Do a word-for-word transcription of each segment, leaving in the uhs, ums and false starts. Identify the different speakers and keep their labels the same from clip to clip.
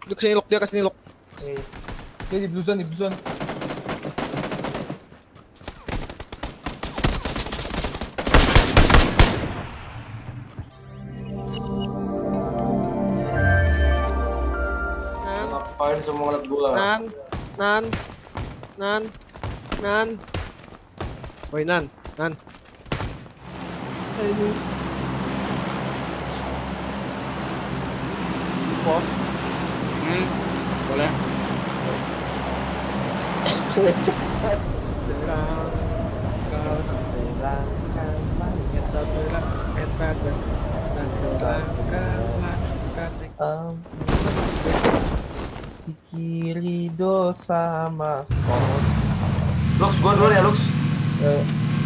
Speaker 1: Dia kesini lock, dia kesini lock.
Speaker 2: Eh, dia di blue zone, di blue zone.
Speaker 1: Nan,
Speaker 3: Ngapain semua ngeliat gua?
Speaker 1: nan, nan, nan, nan. Woi nan, nan.
Speaker 2: Aduh. Pos.
Speaker 4: Hmm, boleh.
Speaker 2: Cepat.
Speaker 1: Terang, terang,
Speaker 2: Terangkan langit.
Speaker 1: kita terang, kita terang, kita terang,
Speaker 2: Um, di kiri dosa mas kos.
Speaker 3: Lux, gua dulu ya Lux.
Speaker 2: Eh,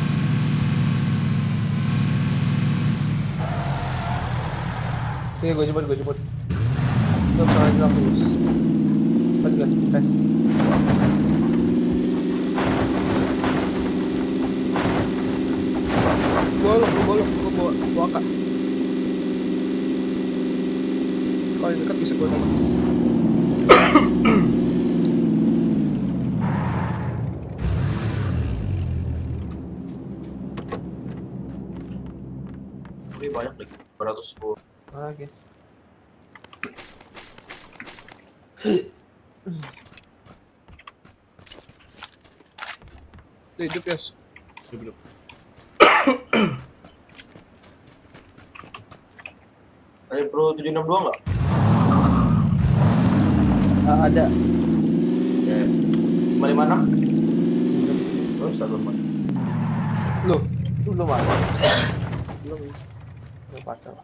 Speaker 2: Sini gue jemput, gue jemput. Terus lagi lagi terus. Lagi lagi tes.
Speaker 1: Gua lock, gua lock, gua bawa, bawa kak. Kalau yang dekat bisa gua tembak.
Speaker 3: Ini banyak nih, dua ratus sepuluh.
Speaker 2: Oke.
Speaker 1: Dia hidup ya.
Speaker 4: Hidup.
Speaker 3: Ada Pro tujuh enam dua nggak?
Speaker 2: Ah, ada.
Speaker 3: Oke. lima lima enam? Oh, bisa belum?
Speaker 2: Lu, lu belum ada.
Speaker 1: Belum.
Speaker 2: Belum pasal.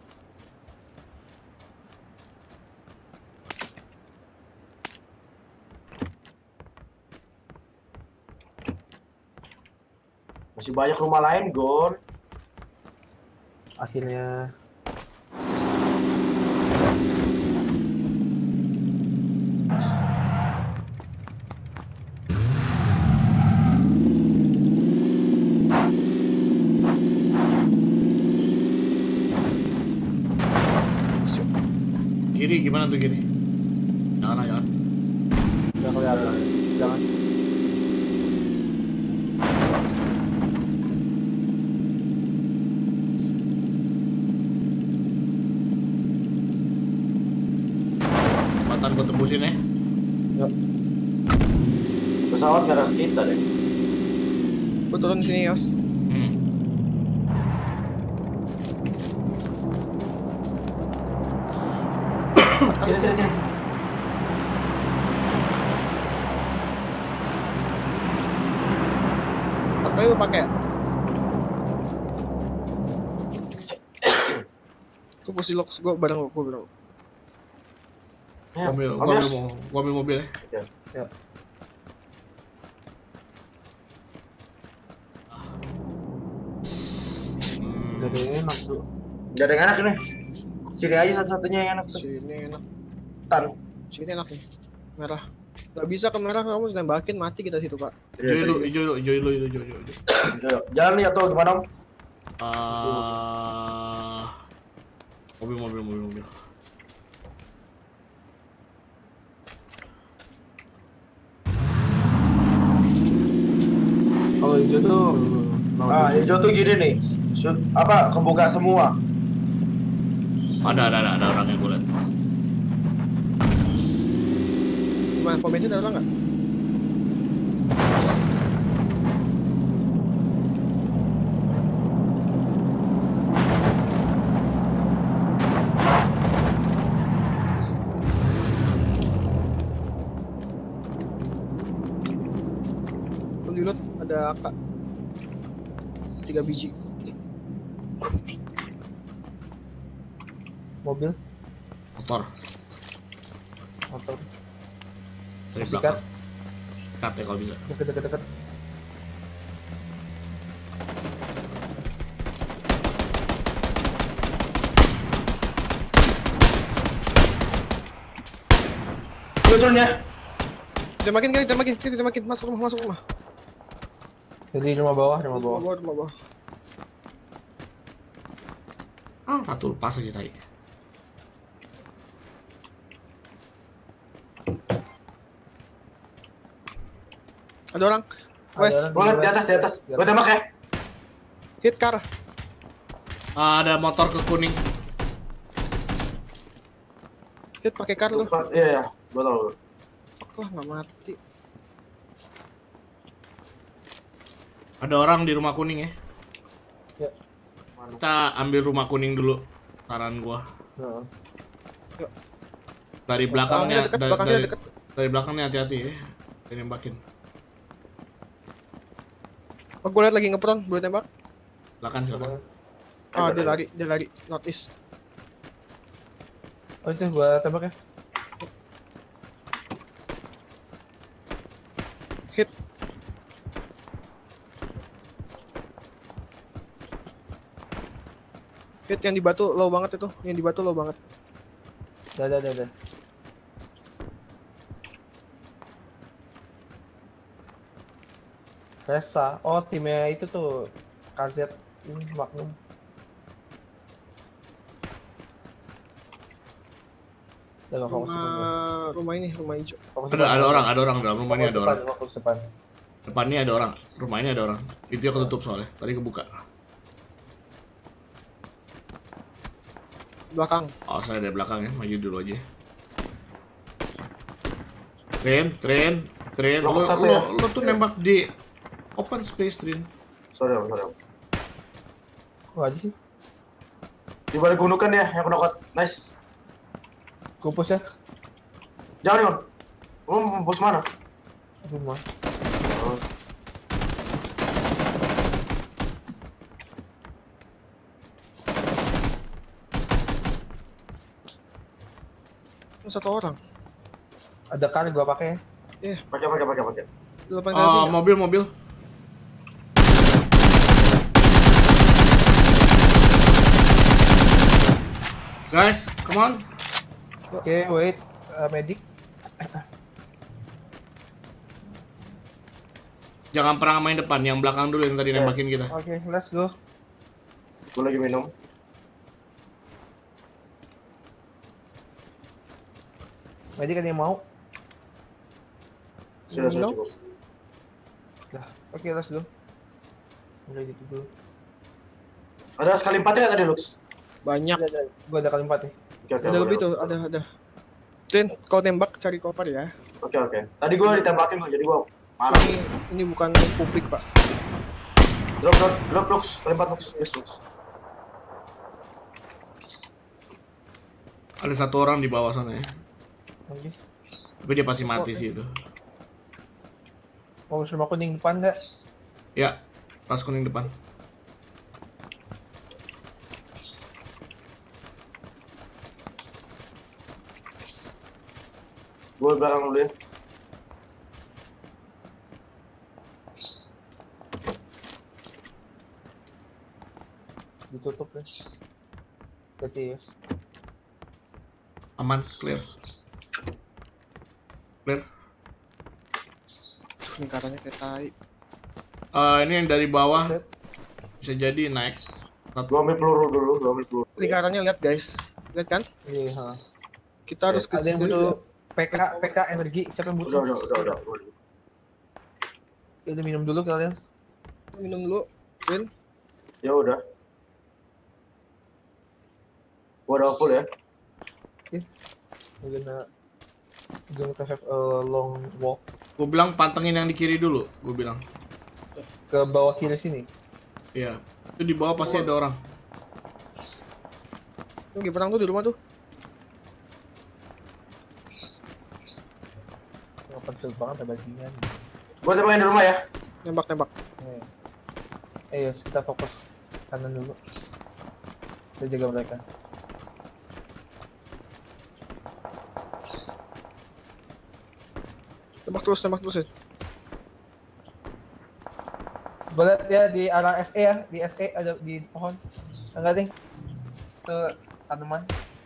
Speaker 3: Masih banyak rumah lain, Gon.
Speaker 2: Akhirnya
Speaker 4: Kiri gimana tuh kiri? Jangan jangan.
Speaker 2: udah kelihatan. Jangan.
Speaker 4: Matan gua tembusin ya.
Speaker 2: Yuk.
Speaker 3: Pesawat ngarah ke kita deh.
Speaker 1: Gua turun sini Yos.
Speaker 4: Hmm.
Speaker 3: Sini, sini, sini. sini.
Speaker 1: Pakai lu pakai. Gua posisi lock, gua bareng lu, gua bareng lu.
Speaker 3: Ya,
Speaker 4: Gua ambil,
Speaker 3: Om
Speaker 4: gua
Speaker 3: Yos.
Speaker 4: ambil, gua ambil mobil ya.
Speaker 3: Ya.
Speaker 2: Ya.
Speaker 4: Hmm.
Speaker 2: Jadi enak tuh.
Speaker 3: Nggak ada yang enak ini. Sini aja satu-satunya yang enak tuh.
Speaker 1: Sini enak.
Speaker 3: Tan.
Speaker 1: Sini enak nih. Merah. Gak bisa ke merah, kamu tembakin mati kita situ, Pak.
Speaker 4: Hijau dulu, hijau dulu, hijau dulu, hijau dulu, hijau dulu.
Speaker 3: Ayo, jalan lihat tuh gimana, Om?
Speaker 4: Ah, mobil, mobil, mobil, mobil.
Speaker 2: Kalau hijau tuh
Speaker 3: Ah, hijau tuh gini nih. Shoot, apa kebuka semua.
Speaker 4: Ada, ada, ada, ada orang yang gue liat.
Speaker 1: Gimana, pom bensin ada orang nggak? Lu di loot ada kak tiga biji.
Speaker 2: mobil,
Speaker 4: Motor.
Speaker 2: motor,
Speaker 4: Dari
Speaker 2: sikat,
Speaker 4: belakang. Sikat ya kalau bisa.
Speaker 2: deket deket deket.
Speaker 3: Lu turun ya.
Speaker 1: Tembakin kali, tembakin, kita tembakin, masuk rumah, masuk rumah.
Speaker 2: Jadi rumah bawah, rumah
Speaker 1: Rumah
Speaker 2: bawah.
Speaker 1: bawah, rumah bawah.
Speaker 4: Ah, satu lepas aja tadi.
Speaker 1: Ada orang. West.
Speaker 3: Gue liat di atas, di atas. Gue tembak ya.
Speaker 1: Hit car.
Speaker 4: Ah, ada motor ke kuning.
Speaker 1: Hit pakai car lu.
Speaker 3: Iya, iya. Gue tau.
Speaker 1: Fuck lah, nggak mati.
Speaker 4: Ada orang di rumah kuning ya.
Speaker 2: Ya.
Speaker 4: Kita ambil rumah kuning dulu. Saran gua.
Speaker 2: Heeh.
Speaker 4: Dari belakangnya,
Speaker 1: Belakangnya deket,
Speaker 4: da-
Speaker 1: belakangnya
Speaker 4: dari,
Speaker 1: deket.
Speaker 4: dari belakangnya hati-hati ya. Dia nembakin.
Speaker 1: Oh, gue liat lagi ngepron, boleh tembak.
Speaker 4: Silakan, silakan.
Speaker 1: Ah, dia lari, dia lari. Northeast.
Speaker 2: Oh itu gua tembak ya.
Speaker 1: Hit. Hit yang di batu low banget itu. Yang di batu low banget.
Speaker 2: Dah dah dah dah. Resa. Oh timnya itu tuh K Z ini Magnum. Udah nggak fokus depan gua.
Speaker 1: Rumah, rumah ini, rumah hijau.
Speaker 2: Fokus
Speaker 4: Ada
Speaker 2: depan.
Speaker 4: ada orang, ada orang dalam rumah ini
Speaker 2: Fokus
Speaker 4: ada
Speaker 2: depan,
Speaker 4: orang.
Speaker 2: fokus depan.
Speaker 4: Depannya ada orang. Rumah ini ada orang. Itu yang ketutup soalnya. Tadi kebuka.
Speaker 1: Belakang.
Speaker 4: Oh, saya dari belakang ya. Maju dulu aja. Tren, tren, tren. Lo,
Speaker 3: Lokot satu
Speaker 4: lo,
Speaker 3: ya?
Speaker 4: lo tuh nembak di open space, Tren.
Speaker 3: Sorry, om, sorry. om.
Speaker 2: Kok aja sih?
Speaker 3: Di balik gundukan dia yang knockout. Nice.
Speaker 2: Kupus ya?
Speaker 3: Jangan, Yon. Lu bos mana?
Speaker 2: Aduh mah.
Speaker 3: Oh.
Speaker 1: Satu orang.
Speaker 2: Ada kali gua pakai ya.
Speaker 3: Pakai, pakai, pakai, pakai.
Speaker 1: Delapan
Speaker 4: Oh,
Speaker 1: kali nggak?
Speaker 4: mobil, mobil. Guys, come on.
Speaker 2: Oke, wait. Uh, medic.
Speaker 4: Jangan pernah main depan, yang belakang dulu yang tadi
Speaker 3: Ya.
Speaker 4: nembakin kita.
Speaker 2: Oke, let's go.
Speaker 3: Gue lagi minum.
Speaker 2: Medic ada yang mau?
Speaker 3: Sudah, sudah
Speaker 1: Minum?
Speaker 3: cukup.
Speaker 2: Dah. Oke, let's go. Udah gitu dulu.
Speaker 3: Ada sekali empatnya nggak tadi, Lux?
Speaker 1: Banyak.
Speaker 2: Ada, ada. Gua ada kali empat nih.
Speaker 3: Oke, oke,
Speaker 1: Ada
Speaker 3: boleh,
Speaker 1: lebih
Speaker 3: Lux.
Speaker 1: tuh, ada, ada. Tren, kalau tembak cari cover ya.
Speaker 3: Oke, oke. Tadi gue ditembakin kok, jadi gue malah.
Speaker 1: Ini, ini bukan publik, Pak.
Speaker 3: Drop, drop, drop, Lux. Sekali empat, Lux. Yes, Lux.
Speaker 4: Ada satu orang di bawah sana ya.
Speaker 2: Oke.
Speaker 4: Tapi dia pasti mati sih itu.
Speaker 2: Mau rumah kuning depan nggak?
Speaker 4: Ya, tas kuning depan.
Speaker 3: Gue belakang dulu ya.
Speaker 2: Ditutup ya. Berarti ya.
Speaker 4: Aman, clear. Clear.
Speaker 1: Ini katanya kayak tai.
Speaker 4: Eh, ini yang dari bawah
Speaker 2: Set.
Speaker 4: bisa jadi naik.
Speaker 3: Gue ambil peluru dulu, gue ambil peluru.
Speaker 1: Lingkarannya lihat guys. Lihat kan?
Speaker 2: Iya. ha.
Speaker 1: Kita harus ke
Speaker 2: Ada yang
Speaker 1: sini.
Speaker 2: butuh P K, P K energi. Siapa yang
Speaker 3: Udah,
Speaker 2: butuh?
Speaker 3: udah, udah, udah. udah.
Speaker 2: Ya, udah minum dulu kalian.
Speaker 1: Minum dulu. Tren.
Speaker 3: Ya udah. Gue udah full ya.
Speaker 2: We're gonna we're gonna have a long walk
Speaker 4: Gue bilang pantengin yang di kiri dulu. Gue bilang.
Speaker 2: ke bawah kiri sini.
Speaker 4: Iya. Itu di bawah pasti ada orang.
Speaker 1: Lagi perang tuh di rumah tuh.
Speaker 2: Nggak penting banget ada bajingan.
Speaker 3: Gue tembakin di rumah ya.
Speaker 1: Nembak-nembak.
Speaker 2: Nih. Ayo kita fokus kanan dulu. Kita jaga mereka.
Speaker 1: Tembak terus, tembak terus ya.
Speaker 2: Gue liat ya di arah S E ya, di S E ada di pohon. Enggak deh. Ke tanaman.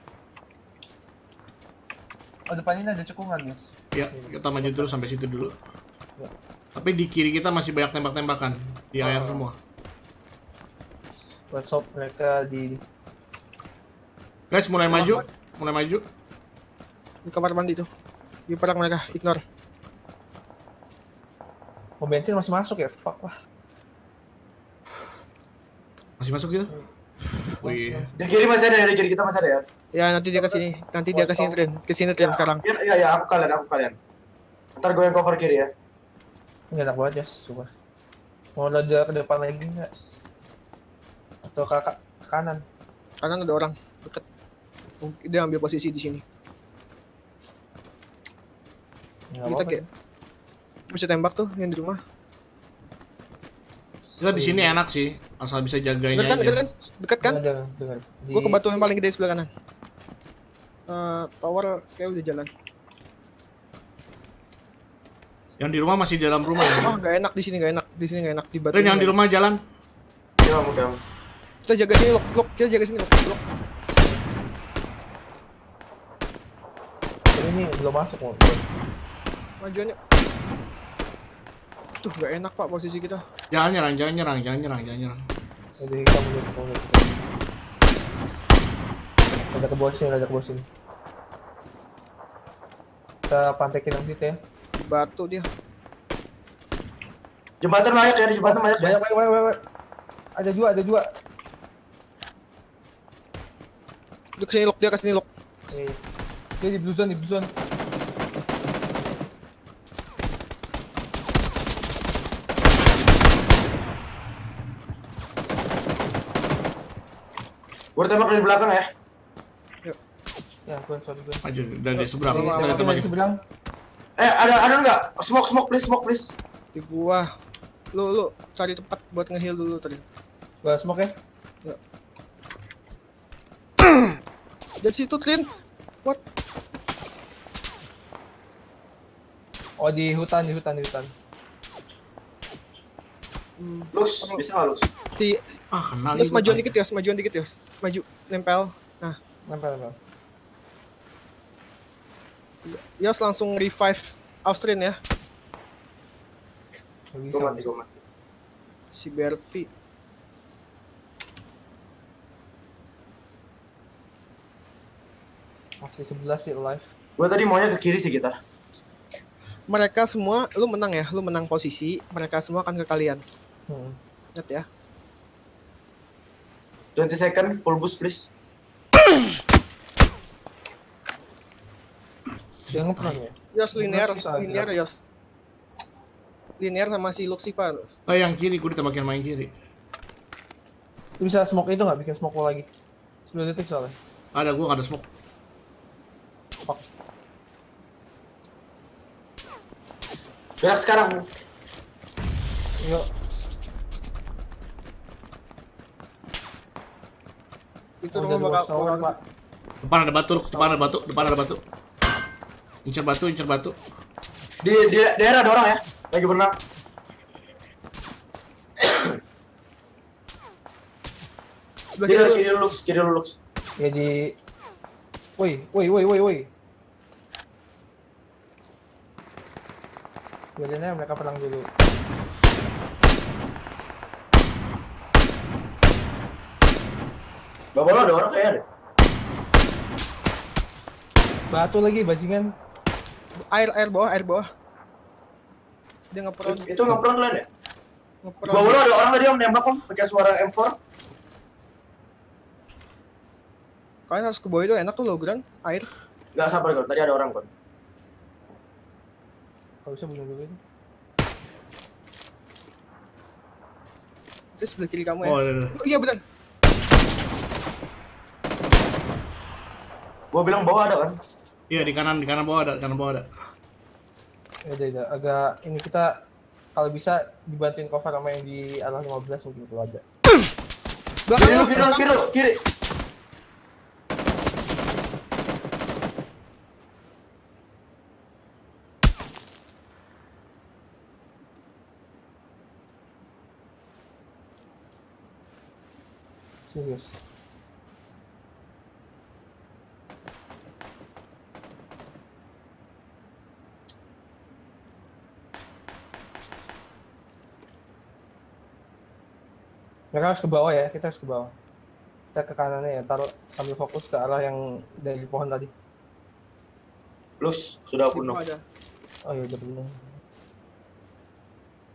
Speaker 2: Oh depan ini ada cekungan guys.
Speaker 4: Ya, kita maju terus sampai situ dulu.
Speaker 2: Ya.
Speaker 4: Tapi di kiri kita masih banyak tembak-tembakan. Di air semua.
Speaker 2: Let's hope mereka di
Speaker 4: Guys, mulai maju. Mulai maju.
Speaker 1: Di kamar mandi tuh. Di perang mereka, ignore.
Speaker 2: Oh, bensin masih masuk ya? Fuck lah.
Speaker 4: Masih masuk gitu? Wih.
Speaker 3: Di kiri masih ada, di kiri kita masih ada ya.
Speaker 1: Ya nanti dia ke sini, nanti dia ke sini Trin, ke sini Trin sekarang.
Speaker 3: Iya, iya, ya, aku kalian, aku kalian. Ntar gue yang cover kiri ya.
Speaker 2: Ini enak banget ya, sumpah. Mau ada ke depan lagi nggak? Atau ke, ke kanan?
Speaker 1: Kanan ada orang deket. Mungkin dia ambil posisi di sini.
Speaker 2: Nggak
Speaker 1: Kita
Speaker 2: apa-apa
Speaker 1: kayak bisa tembak tuh yang di rumah.
Speaker 4: Kita di sini enak sih, asal bisa jaganya
Speaker 1: Dekat kan, dekat
Speaker 4: aja.
Speaker 1: kan, dekat kan?
Speaker 2: Jangan, jangan, jangan. Di-
Speaker 1: Gua ke batu yang paling gede sebelah kanan. Eh, tower kayak udah jalan.
Speaker 4: Yang di rumah masih di dalam rumah ya.
Speaker 1: Oh, nggak enak di sini, nggak enak. Di sini nggak enak di batu.
Speaker 4: Rin, yang di rumah jalan.
Speaker 3: Iya, mudah.
Speaker 1: Kita jaga sini, lock, lock. Kita jaga sini, lock, lock.
Speaker 2: Ini belum masuk mau.
Speaker 1: Majuan yuk. Tuh, nggak enak Pak posisi kita.
Speaker 4: Jangan nyerang, jangan nyerang, jangan nyerang, jangan nyerang.
Speaker 2: Jadi kita mundur, mundur. Ada ke bawah sini, ada ke bawah sini. Kita pantekin nanti ya.
Speaker 1: Di batu dia.
Speaker 3: Jembatan banyak ya, di jembatan banyak ya.
Speaker 2: Banyak, banyak, banyak, banyak. Ada dua, ada dua.
Speaker 1: Dia kesini lock, dia kesini lock.
Speaker 2: Nih. Dia di blue zone, di blue zone.
Speaker 3: Gue tembak dari belakang ya.
Speaker 2: Ya, gue sorry gue.
Speaker 4: Maju dari seberang.
Speaker 1: Lama,
Speaker 4: Kita
Speaker 1: lama,
Speaker 4: lihat
Speaker 2: Dari
Speaker 4: lagi.
Speaker 2: seberang.
Speaker 3: Eh, ada ada enggak? Smoke, smoke please, smoke please.
Speaker 1: Di gua. Lu lu cari tempat buat nge-heal dulu tadi.
Speaker 2: Gua smoke ya.
Speaker 1: Dari situ Trin. What?
Speaker 2: Oh, di hutan, di hutan, di hutan.
Speaker 1: Hmm.
Speaker 3: Lux, bisa nggak Lux?
Speaker 1: Si
Speaker 4: Ah, kenal
Speaker 1: Yos
Speaker 4: nih gua.
Speaker 1: majuan dikit Yos, majuan dikit Yos. Maju, nempel. Nah,
Speaker 2: Nempel, nempel.
Speaker 1: Yos langsung revive Austrian ya.
Speaker 2: Nggak bisa.
Speaker 3: Gue mati, gue mati.
Speaker 1: Si B R P.
Speaker 2: Masih sebelas sih live.
Speaker 3: Gue tadi maunya ke kiri sih kita.
Speaker 1: Mereka semua, lu menang ya, lu menang posisi. Mereka semua akan ke kalian.
Speaker 2: Hmm.
Speaker 1: Ingat ya.
Speaker 3: twenty second, full boost please.
Speaker 2: Dia ngeprang ya?
Speaker 1: Yos linear,
Speaker 2: Susah,
Speaker 1: linear
Speaker 2: gerak.
Speaker 1: Yos. Linear sama si Luxifer.
Speaker 4: Oh, yang kiri, gue ditembakin main kiri.
Speaker 2: Lu bisa smoke itu nggak? Bikin smoke wall lagi. sepuluh detik soalnya.
Speaker 4: Ada, gue nggak ada smoke.
Speaker 2: Fuck.
Speaker 3: Gerak sekarang.
Speaker 2: Yuk.
Speaker 1: Itu
Speaker 2: Oh,
Speaker 1: rumah
Speaker 2: dari
Speaker 1: bakal
Speaker 2: watch tower,
Speaker 1: bakal-
Speaker 2: Pak.
Speaker 4: Depan ada batu, Lux. Depan ada batu, depan ada batu. Incer batu, incer batu.
Speaker 3: Di di daerah ada orang ya, lagi berenang.
Speaker 1: sebelah
Speaker 3: Kiri,
Speaker 1: kiri lu.
Speaker 3: kiri lu, Lux, kiri lu, Lux.
Speaker 2: Ya di. Woi, woi, woi, woi, woi. Biasanya mereka perang dulu.
Speaker 3: Bawah lo ada orang kayak ada.
Speaker 2: Batu lagi bajingan.
Speaker 1: Air air bawah, air bawah. Dia ngeperon,
Speaker 3: Itu, itu nggak pernah kalian ya? Di
Speaker 1: ngeperon.
Speaker 3: bawah lo ada orang tadi yang nembak om, pakai suara M four.
Speaker 1: Kalian harus ke bawah itu enak tuh loh, Gran. Air.
Speaker 3: Gak sabar kon, tadi ada orang kon.
Speaker 2: Kalau bisa bunuh dulu itu.
Speaker 1: Itu sebelah kiri kamu ya.
Speaker 4: Oh, ada, ada.
Speaker 1: Oh, iya benar.
Speaker 3: Gua bilang bawah ada kan?
Speaker 4: Iya, di kanan, di kanan bawah ada, kanan bawah ada.
Speaker 2: Ya udah, udah. Agak ini kita kalau bisa dibantuin cover sama yang di arah lima belas mungkin kalau ada.
Speaker 1: Belakang
Speaker 3: Kiri
Speaker 1: lu,
Speaker 3: lu, kiri lu, kiri lu, kiri.
Speaker 2: Serius. Mereka harus ke bawah ya, kita harus ke bawah. Kita ke kanannya ya, taruh sambil fokus ke arah yang dari pohon tadi.
Speaker 3: Lux, sudah
Speaker 1: Di
Speaker 3: penuh.
Speaker 1: bawah ada.
Speaker 2: Oh iya udah benar.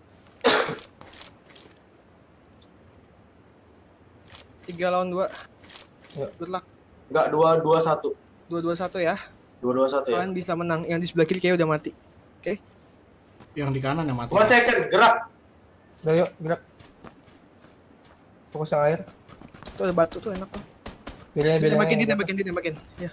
Speaker 1: Tiga lawan dua.
Speaker 2: Ya.
Speaker 1: Good luck.
Speaker 3: Enggak, dua dua satu.
Speaker 1: Dua dua satu ya.
Speaker 3: Dua dua satu ya.
Speaker 1: Kalian bisa menang. Yang di sebelah kiri kayak udah mati. Oke.
Speaker 4: Yang di kanan yang mati.
Speaker 3: One second, gerak.
Speaker 2: Udah yuk, gerak. Fokus yang air.
Speaker 1: Tuh ada batu tuh enak tuh.
Speaker 2: Pilihnya pilihnya.
Speaker 1: Ditembakin, ditembakin, ditembakin. Ya.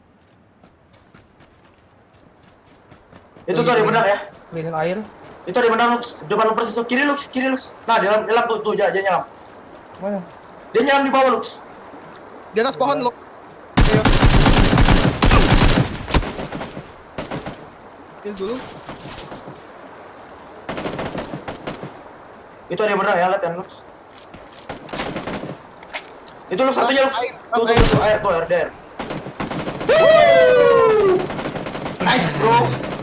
Speaker 3: Itu tuh ada yang menang ya.
Speaker 2: Pilihnya air.
Speaker 3: Itu ada yang menang Lux. Depan lu persis. Kiri Lux, kiri Lux. Nah, di dalam nyelam tuh, tuh dia, dia nyelam.
Speaker 2: Mana?
Speaker 3: Dia nyelam di bawah Lux.
Speaker 1: Di atas pohon lo. Ayo. Kill dulu.
Speaker 3: Itu ada yang menang ya, lihat ya Lux. Itu Lux satunya Lux.
Speaker 1: Air,
Speaker 3: Tuh, tuh, tuh, tuh, air, tuh, air, air. Nice bro.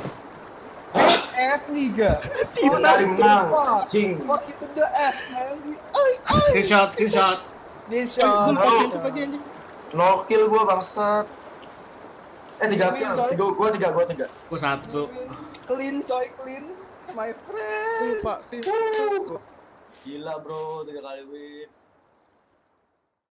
Speaker 2: S Liga.
Speaker 3: Kali menang. Cing.
Speaker 2: Fuck itu the F, man. Ay, ay.
Speaker 4: Screenshot, screenshot.
Speaker 1: Gue
Speaker 2: Nation.
Speaker 1: lepasin cepet aja anjing.
Speaker 3: Nol kill gua bangsat. Eh tiga kill, tiga gua tiga gua tiga.
Speaker 4: Gua satu.
Speaker 2: Clean coy, clean. My
Speaker 1: Gue
Speaker 2: friend.
Speaker 1: lupa. Steve.
Speaker 3: Gila bro, tiga kali win.